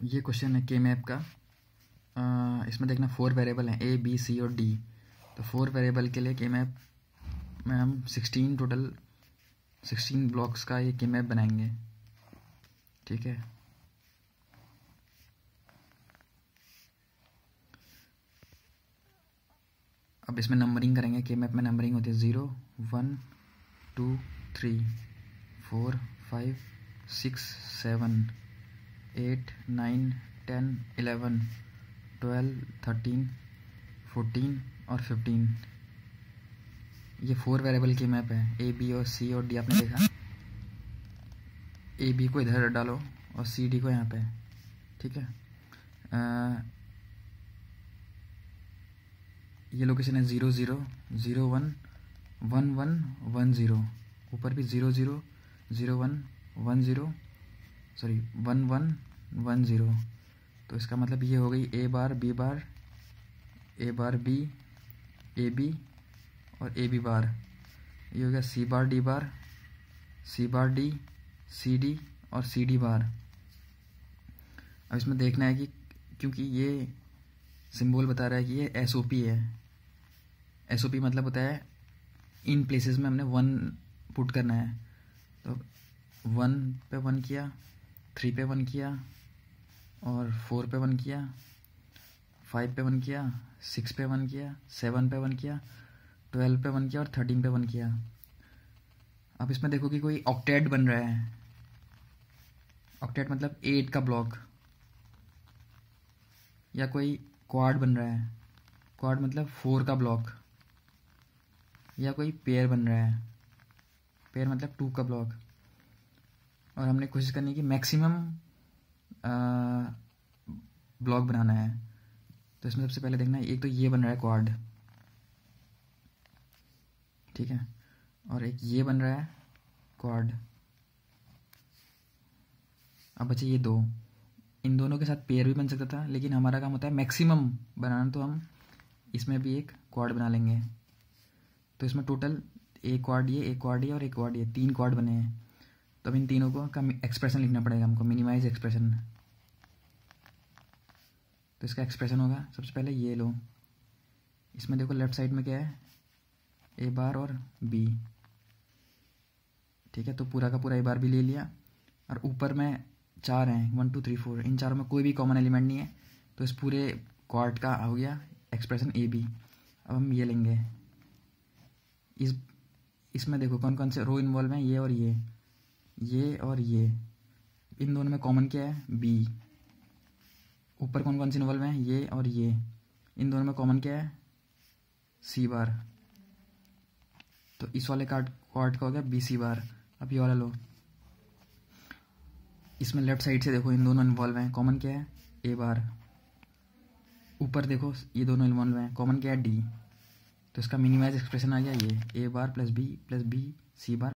ये क्वेश्चन है के मैप का। इसमें देखना 4 वेरिएबल हैं ए बी सी और डी। तो 4 वेरिएबल के लिए के मैप में हम 16 ब्लॉक्स का ये के मैप बनाएंगे। ठीक है, अब इसमें नंबरिंग करेंगे। के मैप में नंबरिंग होती है 0 1 2 3 4 5 6 7 8 9 10 11 12 13 14 और 15। ये 4 वेरिएबल की मैप है। ए बी और सी और डी आपने देखा। ए बी को इधर डालो और सी डी को यहाँ पे। ठीक है, ये लोकेशन है 0 0 0 1 1 1 1 0। ऊपर भी 0 0 0 1 1 0 सॉरी 1 1 1 0। तो इसका मतलब ये हो गई ए बार बी ए बी और ए बी बार। ये हो गया सी बार डी सी डी और सी डी बार। अब इसमें देखना है कि क्योंकि ये सिंबल बता रहा है कि ये एस ओ पी है। एस ओ पी मतलब होता है इन प्लेसेस में हमने 1 पुट करना है। तो 1 पे 1 किया, 3 पे 1 किया और 4 पे 1 किया, 5 पे 1 किया, 6 पे 1 किया, 7 पे 1 किया, 12 पे 1 किया और 13 पे 1 किया। अब इसमें देखो कि कोई ऑक्टेट बन रहा है। ऑक्टेट मतलब 8 का ब्लॉक, या कोई क्वाड बन रहा है। क्वाड मतलब 4 का ब्लॉक, या कोई पेयर बन रहा है। पेयर मतलब 2 का ब्लॉक। और हमने कोशिश करनी कि मैक्सिमम ब्लॉक बनाना है। तो इसमें सबसे पहले देखना है, एक तो ये बन रहा है क्वाड, ठीक है, और एक ये बन रहा है क्वाड। अब बचे ये दो। इन दोनों के साथ पेयर भी बन सकता था, लेकिन हमारा काम होता है मैक्सिमम बनाना, तो हम इसमें भी एक क्वाड बना लेंगे। तो इसमें टोटल एक क्वाड ये और एक क्वाड ये, 3 क्वाड बने हैं। तो अब इन तीनों का एक्सप्रेशन लिखना पड़ेगा हमको, मिनिमाइज एक्सप्रेशन। तो इसका एक्सप्रेशन होगा, सबसे पहले ये लो, इसमें देखो लेफ्ट साइड में क्या है, ए बार और बी। ठीक है, तो पूरा का पूरा ए बार भी ले लिया। और ऊपर में 4 हैं, 1 2 3 4। इन चारों में कोई भी कॉमन एलिमेंट नहीं है, तो इस पूरे क्वाड का हो गया एक्सप्रेशन ए बी। अब हम ये लेंगे, इसमें देखो कौन कौन से रो इन्वॉल्व हैं, ये और ये। इन दोनों में कॉमन क्या है, बी। ऊपर कौन कौन से इन्वॉल्व हैं, ये और ये। इन दोनों में कॉमन क्या है, सी बार। तो इस वाले क्वाड का हो गया बी सी बार। अब ये वाला लो, इसमें लेफ्ट साइड से देखो इन दोनों इन्वॉल्व हैं, कॉमन क्या है, ए बार। ऊपर देखो ये दोनों इन्वॉल्व हैं, कॉमन क्या है, डी। तो इसका मिनिमाइज एक्सप्रेशन आ गया ये ए बार प्लस बी सी बार।